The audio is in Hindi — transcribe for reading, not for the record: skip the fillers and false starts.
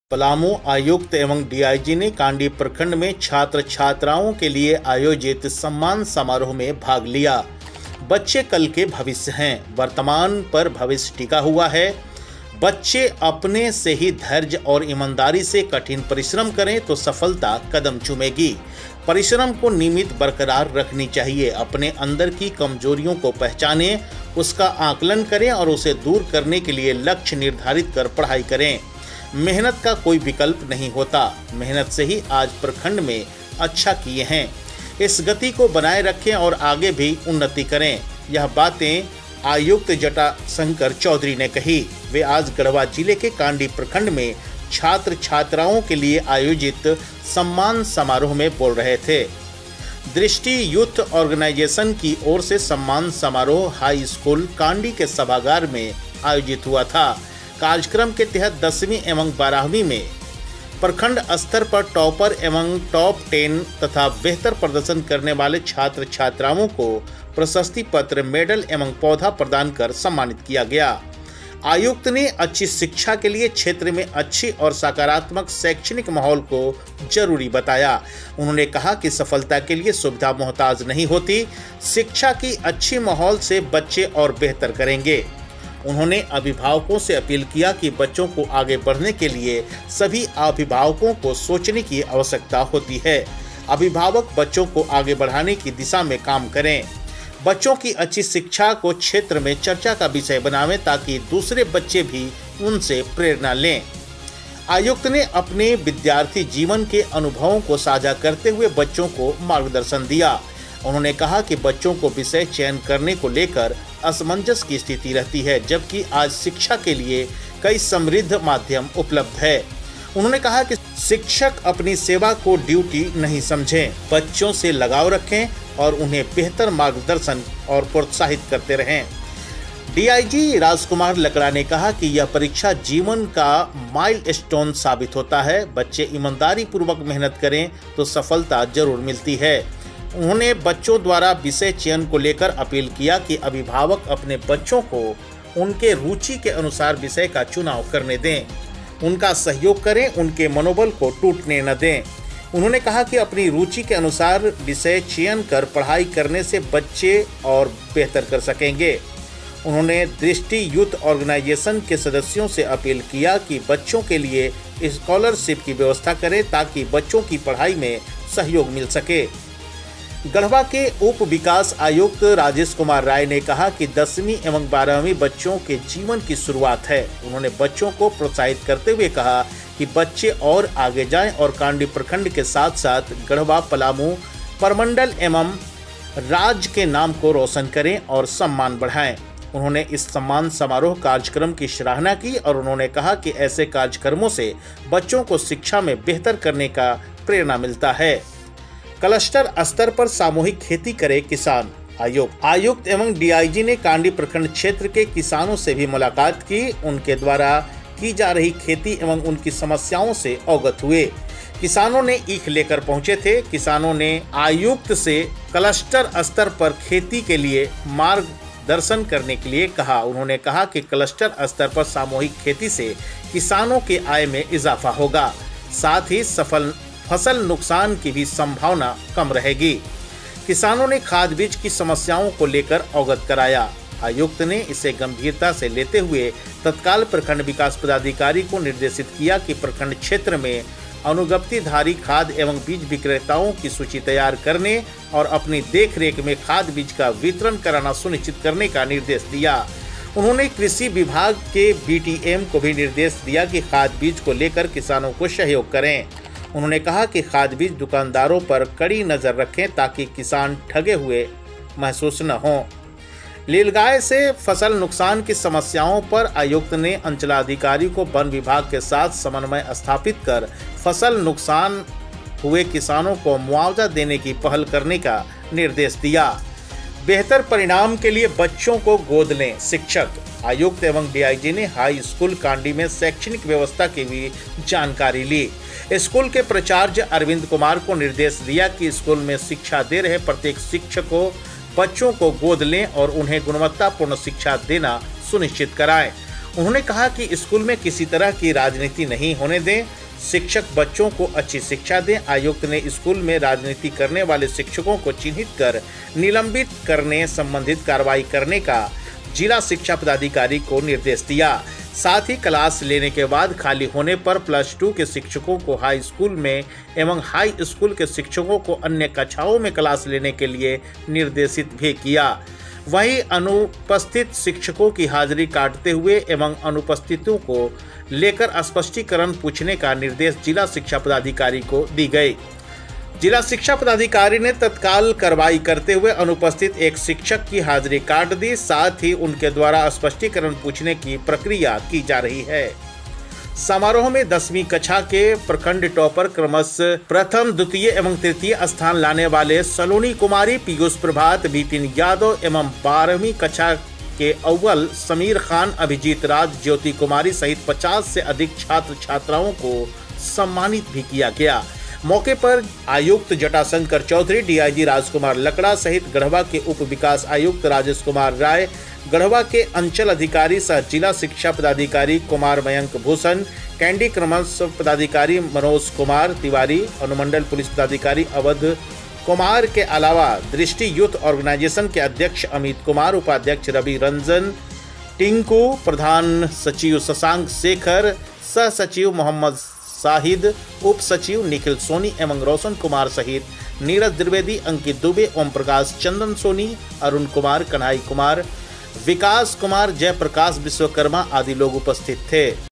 पलामू आयुक्त एवं डीआईजी ने कांडी प्रखंड में छात्र छात्राओं के लिए आयोजित सम्मान समारोह में भाग लिया। बच्चे कल के भविष्य हैं, वर्तमान पर भविष्य टिका हुआ है। बच्चे अपने से ही धैर्य और ईमानदारी से कठिन परिश्रम करें तो सफलता कदम चूमेगी। परिश्रम को नियमित बरकरार रखनी चाहिए। अपने अंदर की कमजोरियों को पहचानें, उसका आकलन करें और उसे दूर करने के लिए लक्ष्य निर्धारित कर पढ़ाई करें। मेहनत का कोई विकल्प नहीं होता। मेहनत से ही आज प्रखंड में अच्छा किए हैं। इस गति को बनाए रखें और आगे भी उन्नति करें। यह बातें आयुक्त जटाशंकर चौधरी ने कही। वे आज गढ़वा जिले के कांडी प्रखंड में छात्र छात्राओं के लिए आयोजित सम्मान समारोह में बोल रहे थे। दृष्टि यूथ ऑर्गेनाइजेशन की ओर से सम्मान समारोह हाई स्कूल कांडी के सभागार में आयोजित हुआ था। कार्यक्रम के तहत 10वीं एवं 12वीं में प्रखंड स्तर पर टॉपर एवं टॉप 10 तथा बेहतर प्रदर्शन करने वाले छात्र छात्राओं को प्रशस्ति पत्र, मेडल एवं पौधा प्रदान कर सम्मानित किया गया। आयुक्त ने अच्छी शिक्षा के लिए क्षेत्र में अच्छी और सकारात्मक शैक्षणिक माहौल को जरूरी बताया। उन्होंने कहा कि सफलता के लिए सुविधा मोहताज नहीं होती। शिक्षा की अच्छी माहौल से बच्चे और बेहतर करेंगे। उन्होंने अभिभावकों से अपील किया कि बच्चों को आगे बढ़ने के लिए सभी अभिभावकों को सोचने की आवश्यकता होती है। अभिभावक बच्चों को आगे बढ़ाने की दिशा में काम करें। बच्चों की अच्छी शिक्षा को क्षेत्र में चर्चा का विषय बनावें ताकि दूसरे बच्चे भी उनसे प्रेरणा लें। आयुक्त ने अपने विद्यार्थी जीवन के अनुभवों को साझा करते हुए बच्चों को मार्गदर्शन दिया। उन्होंने कहा कि बच्चों को विषय चयन करने को लेकर असमंजस की स्थिति रहती है, जबकि आज शिक्षा के लिए कई समृद्ध माध्यम उपलब्ध है। उन्होंने कहा कि शिक्षक अपनी सेवा को ड्यूटी नहीं समझें, बच्चों से लगाव रखें और उन्हें बेहतर मार्गदर्शन और प्रोत्साहित करते रहें। डीआईजी राजकुमार लकड़ा ने कहा कि यह परीक्षा जीवन का माइलस्टोन साबित होता है। बच्चे ईमानदारी पूर्वक मेहनत करें तो सफलता जरूर मिलती है। उन्होंने बच्चों द्वारा विषय चयन को लेकर अपील किया कि अभिभावक अपने बच्चों को उनके रुचि के अनुसार विषय का चुनाव करने दें, उनका सहयोग करें, उनके मनोबल को टूटने न दें। उन्होंने कहा कि अपनी रुचि के अनुसार विषय चयन कर पढ़ाई करने से बच्चे और बेहतर कर सकेंगे। उन्होंने दृष्टि यूथ ऑर्गेनाइजेशन के सदस्यों से अपील किया कि बच्चों के लिए स्कॉलरशिप की व्यवस्था करें ताकि बच्चों की पढ़ाई में सहयोग मिल सके। गढ़वा के उप विकास आयुक्त राजेश कुमार राय ने कहा कि 10वीं एवं 12वीं बच्चों के जीवन की शुरुआत है। उन्होंने बच्चों को प्रोत्साहित करते हुए कहा कि बच्चे और आगे जाएं और कांडी प्रखंड के साथ साथ गढ़वा, पलामू, परमंडल एवं राज्य के नाम को रोशन करें और सम्मान बढ़ाएं। उन्होंने इस सम्मान समारोह कार्यक्रम की सराहना की और उन्होंने कहा कि ऐसे कार्यक्रमों से बच्चों को शिक्षा में बेहतर करने का प्रेरणा मिलता है। क्लस्टर स्तर पर सामूहिक खेती करे किसान। आयुक्त एवं डीआईजी ने कांडी प्रखंड क्षेत्र के किसानों से भी मुलाकात की। उनके द्वारा की जा रही खेती एवं उनकी समस्याओं से अवगत हुए। किसानों ने ईख लेकर पहुंचे थे। किसानों ने आयुक्त से क्लस्टर स्तर पर खेती के लिए मार्गदर्शन करने के लिए कहा। उन्होंने कहा कि क्लस्टर स्तर पर सामूहिक खेती से किसानों के आय में इजाफा होगा, साथ ही फसल नुकसान की भी संभावना कम रहेगी। किसानों ने खाद बीज की समस्याओं को लेकर अवगत कराया। आयुक्त ने इसे गंभीरता से लेते हुए तत्काल प्रखंड विकास पदाधिकारी को निर्देशित किया कि प्रखंड क्षेत्र में अनुज्ञप्तिधारी खाद एवं बीज विक्रेताओं की सूची तैयार करने और अपनी देखरेख में खाद बीज का वितरण कराना सुनिश्चित करने का निर्देश दिया। उन्होंने कृषि विभाग के बीटीएम को भी निर्देश दिया कि खाद बीज को लेकर किसानों को सहयोग करें। उन्होंने कहा कि खाद बीज दुकानदारों पर कड़ी नजर रखें ताकि किसान ठगे हुए महसूस न हों। लीलगाय से फसल नुकसान की समस्याओं पर आयुक्त ने अंचलाधिकारी को वन विभाग के साथ समन्वय स्थापित कर फसल नुकसान हुए किसानों को मुआवजा देने की पहल करने का निर्देश दिया। बेहतर परिणाम के लिए बच्चों को गोद लें शिक्षक। आयुक्त एवं डीआईजी ने हाई स्कूल कांडी में शैक्षणिक व्यवस्था की भी जानकारी ली। स्कूल के प्राचार्य अरविंद कुमार को निर्देश दिया कि स्कूल में शिक्षा दे रहे प्रत्येक शिक्षक को बच्चों को गोद लें और उन्हें गुणवत्तापूर्ण शिक्षा देना सुनिश्चित कराएं। उन्होंने कहा कि स्कूल में किसी तरह की राजनीति नहीं होने दें, शिक्षक बच्चों को अच्छी शिक्षा दें। आयुक्त ने स्कूल में राजनीति करने वाले शिक्षकों को चिन्हित कर निलंबित करने संबंधित कार्रवाई करने का जिला शिक्षा पदाधिकारी को निर्देश दिया। साथ ही क्लास लेने के बाद खाली होने पर +2 के शिक्षकों को हाई स्कूल में एवं हाई स्कूल के शिक्षकों को अन्य कक्षाओं में क्लास लेने के लिए निर्देशित भी किया। वहीं अनुपस्थित शिक्षकों की हाजिरी काटते हुए एवं अनुपस्थितों को लेकर स्पष्टीकरण पूछने का निर्देश जिला शिक्षा पदाधिकारी को दी गई। जिला शिक्षा पदाधिकारी ने तत्काल कार्रवाई करते हुए अनुपस्थित एक शिक्षक की हाजिरी काट दी। साथ ही उनके द्वारा स्पष्टीकरण पूछने की प्रक्रिया की जा रही है। समारोह में 10वीं कक्षा के प्रखंड टॉपर क्रमशः प्रथम, द्वितीय एवं तृतीय स्थान लाने वाले सलोनी कुमारी, पीयूष प्रभात, विपिन यादव एवं 12वीं कक्षा के अव्वल समीर खान, अभिजीत राज, ज्योति कुमारी सहित 50 से अधिक छात्र छात्राओं को सम्मानित भी किया गया। मौके पर आयुक्त जटाशंकर चौधरी, डीआईजी राजकुमार लकड़ा सहित गढ़वा के उप विकास आयुक्त राजेश कुमार राय, गढ़वा के अंचल अधिकारी सह जिला शिक्षा पदाधिकारी कुमार मयंक भूषण, कैंडी क्रमश पदाधिकारी मनोज कुमार तिवारी, अनुमंडल पुलिस पदाधिकारी अवध कुमार के अलावा दृष्टि यूथ ऑर्गेनाइजेशन के अध्यक्ष अमित कुमार, उपाध्यक्ष रवि रंजन टिंकू, प्रधान सचिव शशांक शेखर, सह सचिव मोहम्मद शाहिद, उप सचिव निखिल सोनी एवं रोशन कुमार सहित नीरज द्विवेदी, अंकित दुबे, ओम प्रकाश, चंदन सोनी, अरुण कुमार, कन्हई कुमार, विकास कुमार, जयप्रकाश विश्वकर्मा आदि लोग उपस्थित थे।